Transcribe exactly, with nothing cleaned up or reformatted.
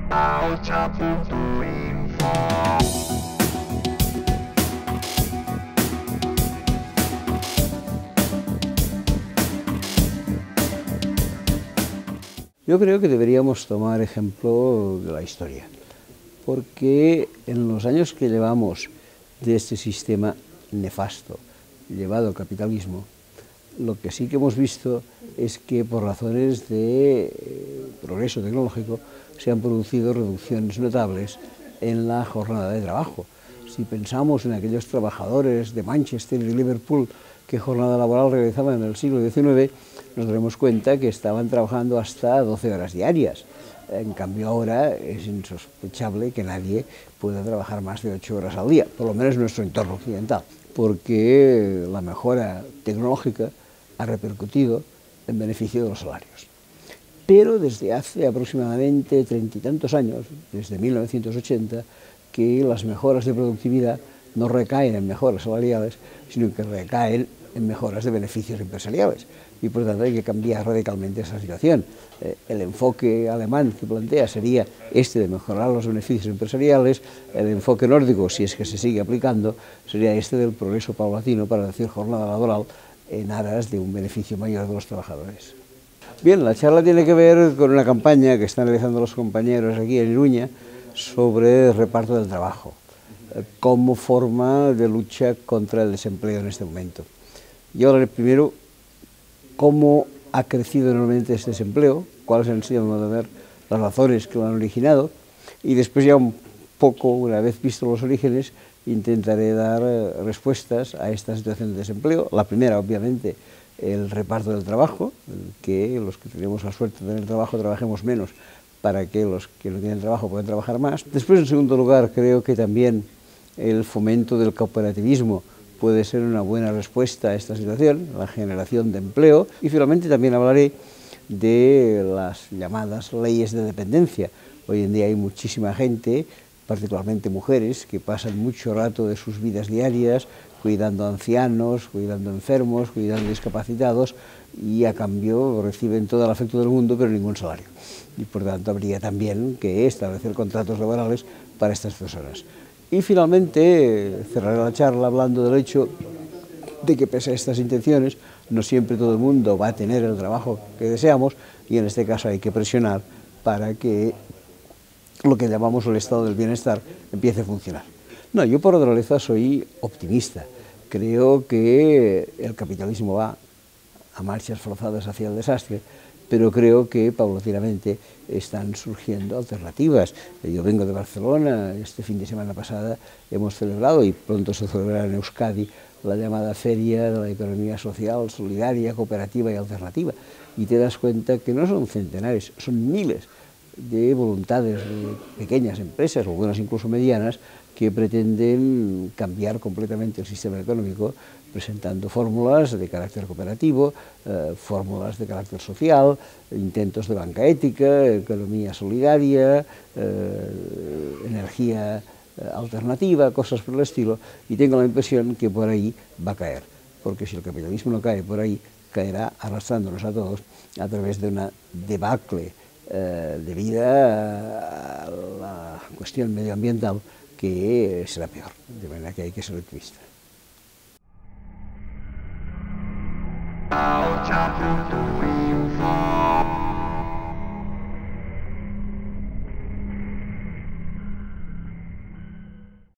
Yo creo que deberíamos tomar ejemplo de la historia, porque en los años que llevamos de este sistema nefasto llevado al capitalismo, lo que sí que hemos visto es que por razones de eh, progreso tecnológico se han producido reducciones notables en la jornada de trabajo. Si pensamos en aquellos trabajadores de Manchester y de Liverpool que jornada laboral realizaban en el siglo diecinueve, nos daremos cuenta que estaban trabajando hasta doce horas diarias. En cambio ahora es insospechable que nadie pueda trabajar más de ocho horas al día, por lo menos en nuestro entorno occidental, porque la mejora tecnológica ha repercutido en beneficio de los salarios. Pero desde hace aproximadamente treinta y tantos años, desde mil novecientos ochenta, que las mejoras de productividad no recaen en mejoras salariales, sino que recaen en mejoras de beneficios empresariales. Y por tanto hay que cambiar radicalmente esa situación. Eh, el enfoque alemán que plantea sería este de mejorar los beneficios empresariales, el enfoque nórdico, si es que se sigue aplicando, sería este del progreso paulatino para decir jornada laboral en aras de un beneficio mayor de los trabajadores. Bien, la charla tiene que ver con una campaña que están realizando los compañeros aquí en Iruña sobre el reparto del trabajo, eh, como forma de lucha contra el desempleo en este momento. Yo hablaré primero cómo ha crecido enormemente este desempleo, cuáles han sido, a mi modo de ver, las razones que lo han originado, y después ya un poco, una vez visto los orígenes, intentaré dar eh, respuestas a esta situación de desempleo. La primera, obviamente, el reparto del trabajo, que los que tenemos la suerte de tener trabajo trabajemos menos para que los que no tienen trabajo puedan trabajar más. Después, en segundo lugar, creo que también el fomento del cooperativismo puede ser una buena respuesta a esta situación, la generación de empleo, y finalmente también hablaré de las llamadas leyes de dependencia. Hoy en día hay muchísima gente, particularmente mujeres, que pasan mucho rato de sus vidas diarias cuidando a ancianos, cuidando a enfermos, cuidando a discapacitados, y a cambio reciben todo el afecto del mundo, pero ningún salario. Y por tanto habría también que establecer contratos laborales para estas personas. Y finalmente cerraré la charla hablando del hecho de que pese a estas intenciones no siempre todo el mundo va a tener el trabajo que deseamos, y en este caso hay que presionar para que lo que llamamos el estado del bienestar empiece a funcionar. No, yo por naturaleza soy optimista. Creo que el capitalismo va a marchas forzadas hacia el desastre, pero creo que paulatinamente están surgiendo alternativas. Yo vengo de Barcelona, este fin de semana pasada hemos celebrado, y pronto se celebrará en Euskadi, la llamada Feria de la Economía Social, Solidaria, Cooperativa y Alternativa, y te das cuenta que no son centenares, son miles de voluntades de pequeñas empresas, algunas incluso medianas, que pretenden cambiar completamente el sistema económico, presentando fórmulas de carácter cooperativo, eh, fórmulas de carácter social, intentos de banca ética, economía solidaria, eh, energía alternativa, cosas por el estilo, y tengo la impresión que por ahí va a caer, porque si el capitalismo no cae por ahí, caerá arrastrándonos a todos a través de una debacle eh, debida a la cuestión medioambiental, que será peor, de manera que hay que ser optimista.